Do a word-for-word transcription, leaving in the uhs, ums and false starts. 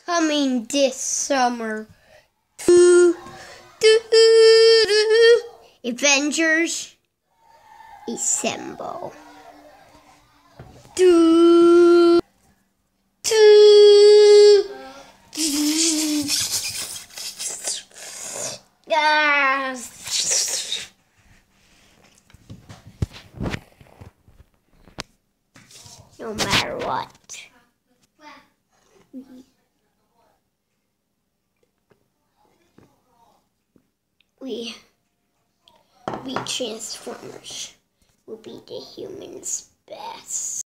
coming this summer. Doo, doo, doo. Avengers, assemble. Doo, doo, doo. Ah. No matter what. We, we Transformers will be the humans' best.